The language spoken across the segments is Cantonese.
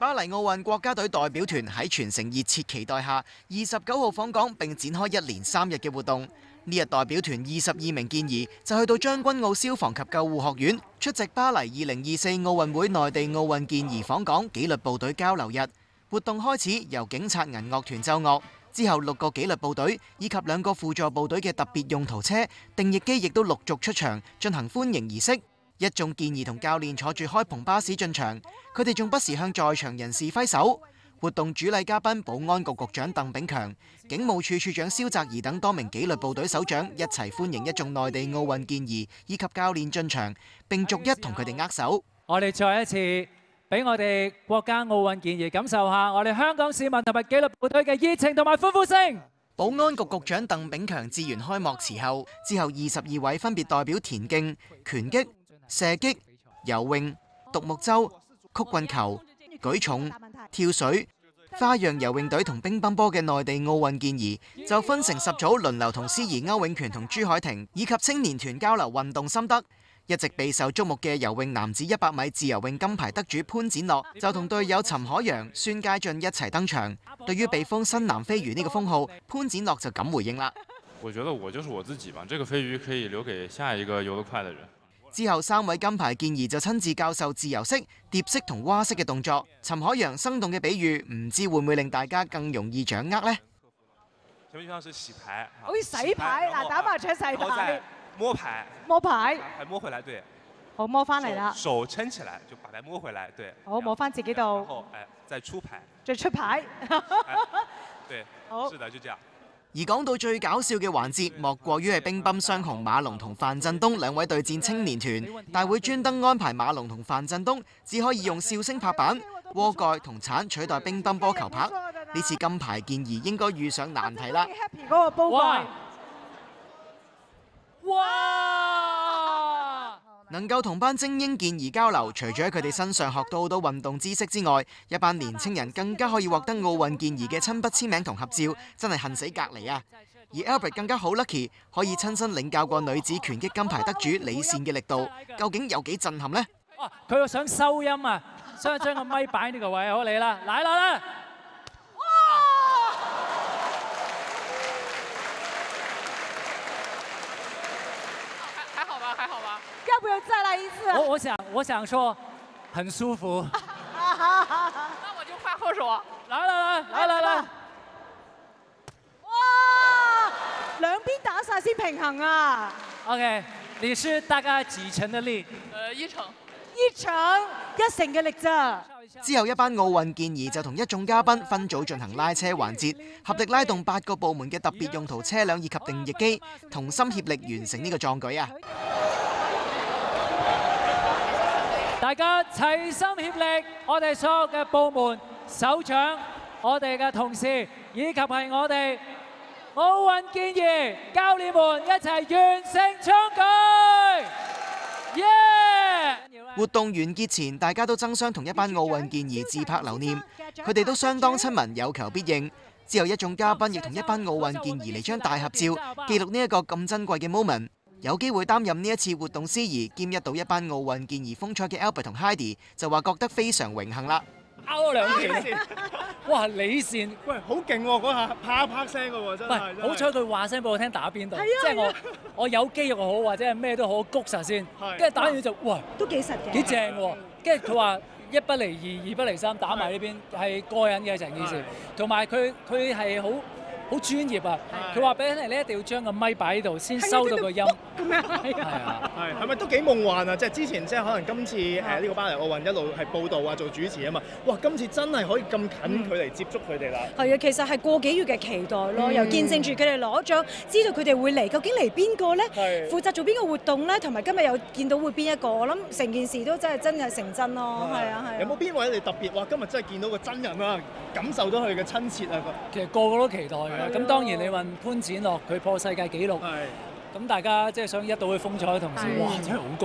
巴黎奧運國家隊代表團喺全城熱切期待下，29號訪港並展開1連3日嘅活動。呢日代表團22名健兒就去到將軍澳消防及救護學院出席巴黎2024奧運會內地奧運健兒訪港紀律部隊交流日。活動開始由警察銀樂團奏樂，之後6個紀律部隊以及2個輔助部隊嘅特別用途車、定翼機亦都陸續出場進行歡迎儀式。一眾健兒同教練坐住開篷巴士進場，佢哋仲不時向在場人士揮手。活動主禮嘉賓保安局局長鄧炳強、警務處處長蕭澤頤等多名紀律部隊首長一齊歡迎一眾內地奧運健兒以及教練進場，並逐一同佢哋握手。 我哋再一次俾我哋國家奧運健兒感受下我哋香港市民同埋紀律部隊嘅熱情同埋歡呼聲。 保安局局長鄧炳強致完開幕詞後，之後22位分別代表田徑、拳擊、射擊、游泳、獨木舟、曲棍球、舉重、跳水、花樣游泳隊同乒乓波嘅內地奧運健兒就分成10組輪流同司儀歐永權同朱凱婷以及青年團交流運動心得。一直備受矚目嘅游泳男子100米自由泳金牌得主潘展樂就同隊友陳海洋、孫佳俊一齊登場。對於被封新南飛魚呢個封號，潘展樂就咁回應啦。 我覺得我就是我自己吧，這個飛魚可以留給下一個游得快的人。 之後3位金牌健兒就親自教授自由式、蝶式同蛙式嘅動作。陳海洋生動嘅比喻，唔知會唔會令大家更容易掌握呢？ 前面就像是洗牌， 好似洗牌嗱，打麻雀洗牌， 摸牌， 摸牌， 牌摸回來，對， 好摸翻嚟啦， 手撐起來就把牌摸回來，對， 好摸翻自己度， 然後再出牌， 再出牌， 對， 好， 是的，就這樣。 而講到最搞笑嘅環節，莫過於係乒乓雙雄馬龍同范振東2位對戰青年團。大會專登安排馬龍同范振東只可以用笑聲拍板、鍋蓋同鏟取代乒乓波球拍。呢次金牌健兒應該遇上難題啦！ 嗰個煲蓋， 哇！ 能夠同班精英健兒交流，除咗喺佢哋身上學到好多運動知識之外，一班年青人更加可以獲得奧運健兒嘅親筆簽名同合照，真係恨死隔離啊！而 Albert 更加好 lucky， 可以親身領教過女子拳擊金牌得主李倩嘅力度，究竟有幾震撼呢？ 佢想收音啊，所以將個咪擺呢個位，好嚟啦，嚟啦！ 要不要再來一次？ 我想說，很舒服。 那我就換後手。 來！ 哇！兩邊打晒先平衡啊。 OK， 你是大概幾成的力 1成嘅力咋。 之後一班奧運健兒就同一眾嘉賓分組進行拉車環節，合力拉動8個部門嘅特別用途車輛以及定翼機，同心協力完成呢個壯舉啊！ 大家齊心協力，我哋所有嘅部門首長、我哋嘅同事，以及係我哋奧運健兒教練們一齊完成創舉！耶！ 活動完結前，大家都爭相同一班奧運健兒自拍留念，佢哋都相當親民，有求必應。之後一眾嘉賓亦同一班奧運健兒嚟張大合照，記錄呢一個咁珍貴嘅 moment。有機會擔任呢一次活動司儀兼一睹一班奧運健兒風采嘅 Albert 同 Heidi 就話覺得非常榮幸啦。 拗咗2拳，哇！李倩， 喂，好勁喎！嗰下啪啪聲嘅喎，真係。 喂，好彩佢話聲俾我聽打邊度，即係我有肌肉好或者係咩都好，谷實先，跟住打完就哇， 都幾實嘅， 幾正喎！跟住佢話1不離2，2不離3，打埋呢邊係過癮嘅成件事，同埋佢係好專業啊！佢話俾你一定要將個咪擺喺度先收到個音。 咁樣係啊， 係咪都幾夢幻啊？即係之前即係可能今次呢個巴黎奧運一路係報導啊做主持啊嘛，哇！今次真係可以咁近距離接觸佢哋啦。 係啊，其實係個幾月嘅期待咯，又見證住佢哋攞獎，知道佢哋會嚟，究竟嚟邊個咧？負責做邊個活動咧？同埋今日又見到會邊一個，我諗成件事都真係成真咯。係啊。 有冇邊位你特別話今日真係見到個真人啊，感受到佢嘅親切啊？ 其實個個都期待嘅。咁當然你問潘展樂，佢破世界紀錄。咁大家即係想一睹佢風采嘅同時，哇！真係好高。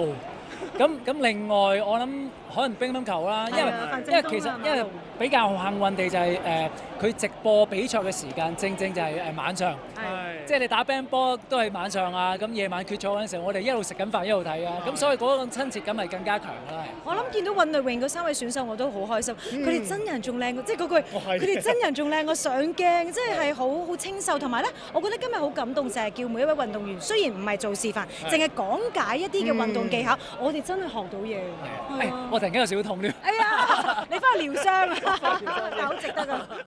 咁另外我諗可能乒乓球啦，因為因為比較幸運地就係佢直播比賽嘅時間正就係晚上，即係你打乒乓波都係晚上啊，咁夜晚決賽嗰陣時候，我哋一路食緊飯一路睇啊，咁所以嗰種親切感係更加強啦。 我諗見到運動泳嗰3位選手我都好開心，佢哋真人仲靚過，即係嗰句佢哋真人仲靚過上鏡，即係好清秀。同埋咧，我覺得今日好感動，就係叫每一位運動員雖然唔係做示範，淨係講解一啲嘅運動技巧，我哋真係學到嘢。 我突然間有少少痛添。 哎呀，你翻去療傷啊，好值得啊！